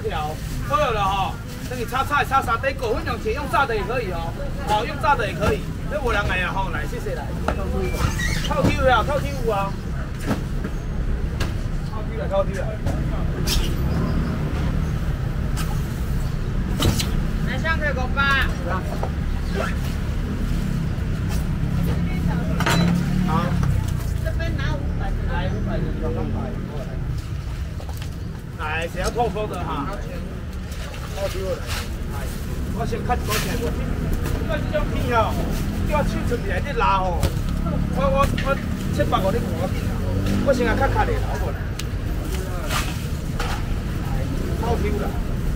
条，都有了哈。等你擦菜、擦沙地狗，分两节，用炸的也可以哦。好，用炸的也可以。那我来买呀，好，来，谢谢来。套丢呀，套丢啊。套丢了，套丢了。来，香菜狗吧。好。这边拿500，来500的，200过来。来，谁要透抽的哈？套丢来。我先看多钱，我这种片哦，叫我手出来你拉哦，我700你看我先来看看的，好不啦？套丢了。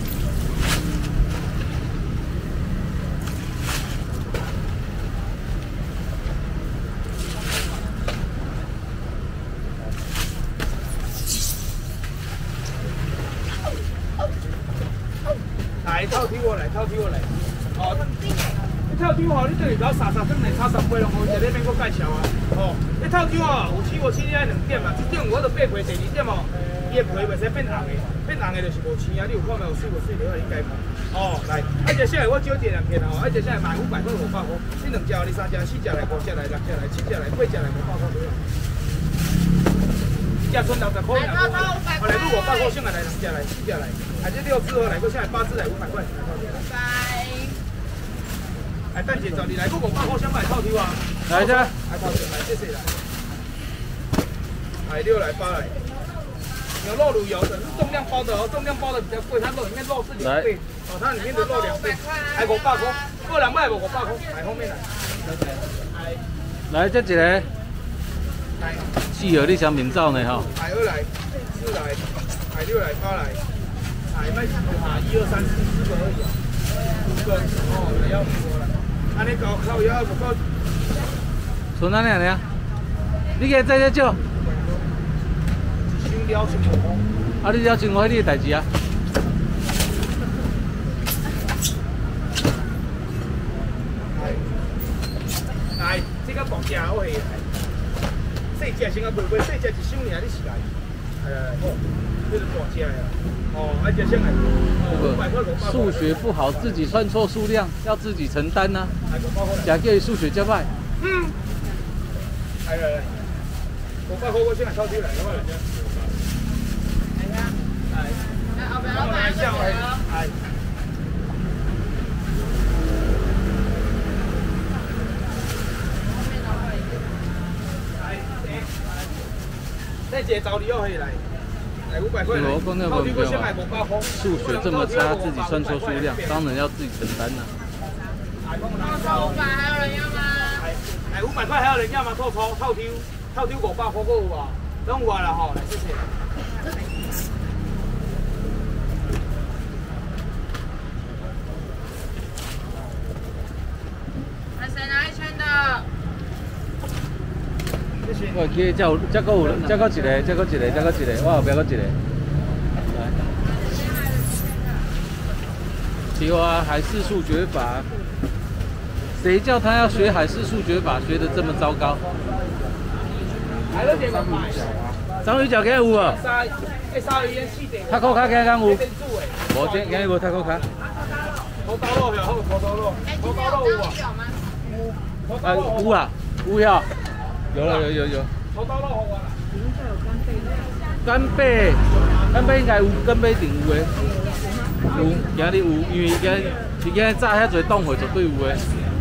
来套丢我来，套丢我来。哦，你套丢哦，你等于搞沙汤来炒3杯咯，我在那边我介绍啊。哦，你套丢哦，有起无起你爱2点嘛，一点我就爬过，第2点哦，伊的皮袂使变红的，变红的就是无青啊。你有看没有水无水的应该无。哦，来，啊一只下来我少一2片哦，啊一只下来卖500块500块，你2只你3只4只来5只来6只来7只来8只来500块对啦。一只剩60块啦，我来500块，先来2只来4只来，还是6只好来，搁下来8只来500块。来，蛋姐找你来，500块先买套丢啊！来一下，来套丢，来谢谢来。来6来8来，牛肉卤油的是重量包的哦，重量包的比较贵，它肉里面肉是2倍，哦，它里面的肉2倍，来500块，过200无500块，来后面来。来这一个，来4号你想明照呢哈？来2来4来，来6来8来，来卖几个哈？1、2、3、4、4个而已啊，5个哦，来要5个了。安尼搞靠腰不够，剩哪样呢？你给再少？先了先无。啊，你了先我你的代志啊。来，这个大只好下来，细只先啊袂买，细只一箱尔你是来。好，这是大只呀。哦，而且先来。数学不好，自己算错数量，要自己承担呐。假叫数学较歹。嗯。来来来，500块我先来抽出来，好不好？来呀，来，后边老板一下来。再姐找你又可以来。500块，数学这么差，自己算错数量，当然要自己承担了。套500还有人要吗？来500块还有人要吗？套丢500块够有无？等有啦吼，来谢谢。来谁拿1圈的？我记再有，再搁一个，再搁一个，我后边搁一个。来，奇华海式数学法，谁叫他要学海式数学法，学得这么糟糕？章鱼脚今日有无？塔可卡今日敢有？无，今日无塔可卡。土豆肉有好，土豆肉有无？有啊，有呀。有。土豆肉好啊！干贝应该有，干贝一定有诶。有，今日有，因为今日炸遐侪冻货，绝对有诶。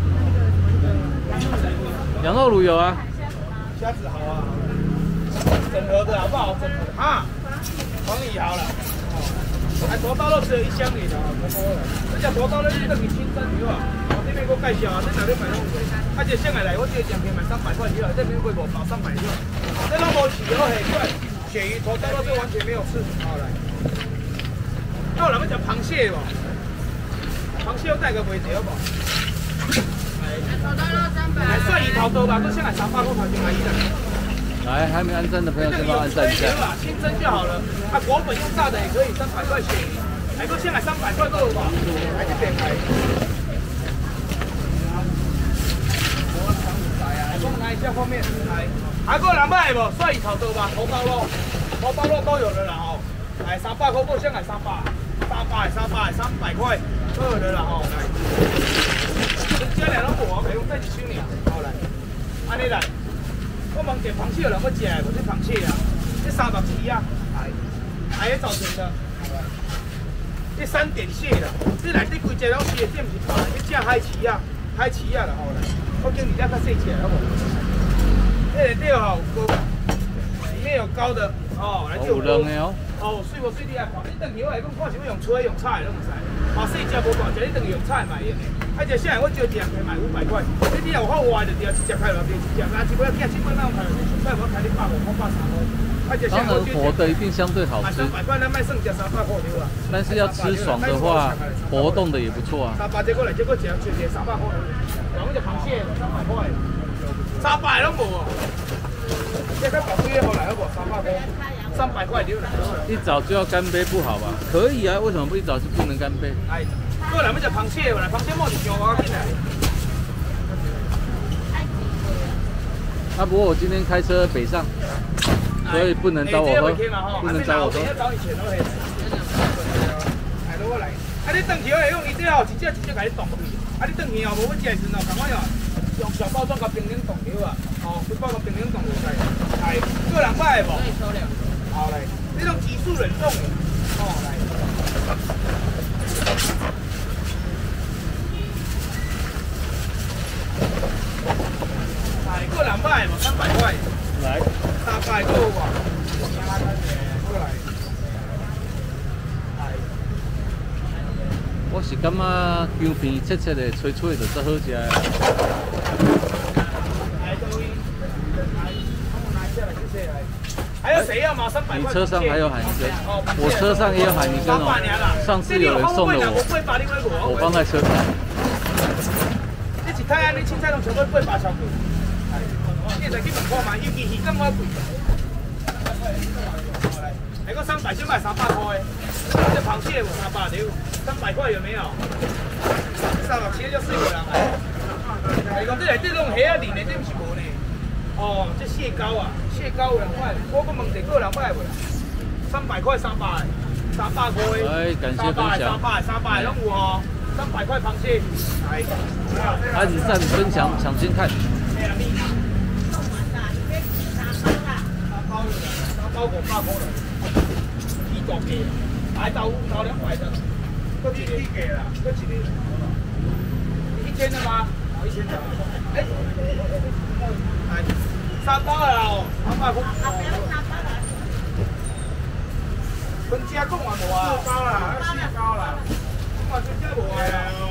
羊肉卤有啊。虾子好啊。整盒的好不好？整盒哈。黄礼好了。来，土豆肉只有1箱里的啊，这叫土豆肉是等于清蒸鱼啊。这边我介绍啊，这哪里买拢贵，啊，这先来我这个奖品卖300块以后，这边贵无包300以后，这拢无起哦，很贵。鳕鱼、土豆肉这完全没有刺，好来。那我咱们讲螃蟹吧，螃蟹要带个尾条吧。土豆肉300。来蒜鱼头刀吧，都先来300块头就来1了。来，还没按赞的朋友先帮我按赞一下。清蒸就好了，啊，果粉用炸的也可以，300块鳕鱼，来个先来300块够了吧？来这边来。拿一下后面来，还够200无？蒜鱼头刀吧，头刀肉都有了啦哦。来300块，我先来300 300块，好的啦吼，来，这俩拢无啊，袂用再一箱尔，好来，安尼来，我问点螃蟹有人要食的无？这螃蟹啊，这3目鱼啊，还有早晨的，这3点蟹啦，这内底规只拢是的，这毋是大，这正海旗啊，海旗啊啦，好来，我叫你家较细只好无？这内底吼有高，里面有高的哦，来就有高的哦。 哦，水无水你爱看，你等去我来讲，看是要用吹用菜拢唔使。啊，细只无大只，你等去用菜嘛用的。啊，只啥我招一人卖500块，你若有好活就对，一只开落变一只，啊，一尾片100块那种开落，上摆我开你150块、130块。啊，只啥我活的一定相对好吃。 300块咱卖剩只300块对吧？ 但是要吃爽的话，活动的也不错啊。 300只过来，结果一人招一300块。讲只螃蟹300块，300拢无哦。这个宝贝好来好不？300块。 300块就来了。 一早就要干杯不好吧？可以啊，为什么不一早就不能干杯？ 哎，过来要食螃蟹，来螃蟹毛就上我进来。 啊，不过我今天开车北上，所以不能找我喝，不能找我喝。来，我来。啊，你转去我会用伊这哦，一只甲你冻去。啊，你转去哦，无要食的时阵哦，赶快哦，用小包装甲冰冷冻了啊。哦，小包装冰冷冻就可以。哎，个人买的无？可以收两。 好来，这种急速冷冻的，哦来，来个人买嘛300块，来300个哇，过来，我是感觉姜片切切的、脆脆的，最好食的。来，各位，来，我拿下来，谢谢来。 还有谁要吗？300块。你车上还有喊一根，我车上也有喊一根哦。上次有人送的我放在车上。你一摊安尼凊彩拢差不多800超过。你会去问看嘛？尤其鱼竿我贵。来个300就卖300块的，这螃蟹有300了，300块有没有？300切就4个人来。来讲这内底拢虾啊，里面这不是无呢。哦，这蟹膏啊。 蟹膏有人买，我问第个人买袂？300块300块，300，感谢分享，300拢有哦，300块螃蟹，来，阿子赞分享抢先看。3包500块了，几大个？还到200的，搁几个啦？搁一个，1000的吗？1000的，哎。 3包了哦，300块。分家讲完无啊？4包啦，4包啦。我分家无啊哦。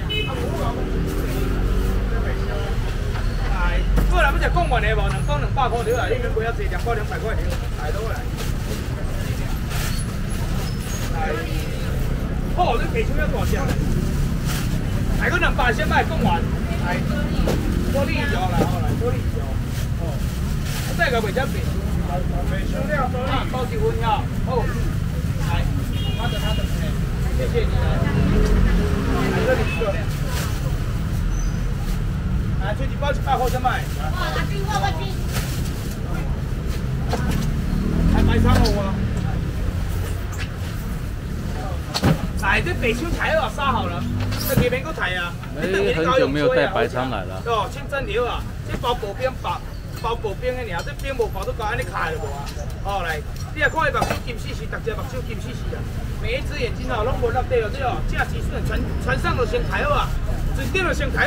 来，个人要食讲完的无？2包200块了，你免买遐济，2包200块了，来倒来。来，好，你皮箱要大只。来个200先卖讲完，来，多利油来，好来，多利油。 再个袂只饼，包几分呀？哦，来，他的，谢谢你了，来这里一个，来，这几包100块再卖。还白肠好啊？来，这北青菜啊，杀好了，这里面个菜啊， 很久没有带白肠来了。 哦，清蒸牛啊，这包薄边包。 包薄冰的尔，这冰无包都搞安尼开了无啊？哦来，你来看伊目睭金死死，逐只目睭金死死啊！每一只眼睛哦，拢无落地哦，这哦，正时阵船上就先开好啊，船顶就先开。